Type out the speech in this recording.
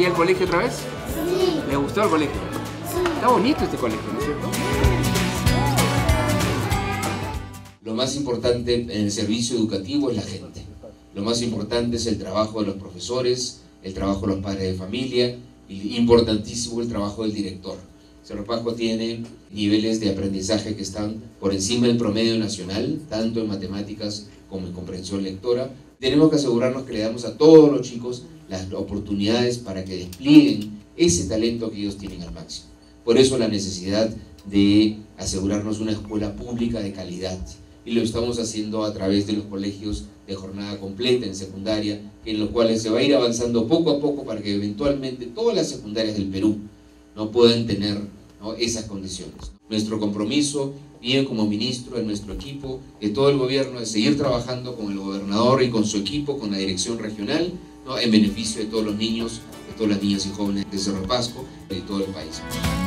ir al colegio otra vez? Sí. ¿Le gustó el colegio? Sí. Está bonito este colegio, ¿no es cierto? Lo más importante en el servicio educativo es la gente. Lo más importante es el trabajo de los profesores, el trabajo de los padres de familia y importantísimo el trabajo del director. Cerro Pasco tiene niveles de aprendizaje que están por encima del promedio nacional, tanto en matemáticas como en comprensión lectora. Tenemos que asegurarnos que le damos a todos los chicos las oportunidades para que desplieguen ese talento que ellos tienen al máximo. Por eso la necesidad de asegurarnos una escuela pública de calidad. Y lo estamos haciendo a través de los colegios de jornada completa en secundaria, en los cuales se va a ir avanzando poco a poco para que eventualmente todas las secundarias del Perú no puedan tener, ¿no?, esas condiciones. Nuestro compromiso, bien como ministro, de nuestro equipo, de todo el gobierno, es seguir trabajando con el gobernador y con su equipo, con la dirección regional, ¿no?, en beneficio de todos los niños, de todas las niñas y jóvenes de Cerro Pasco y de todo el país.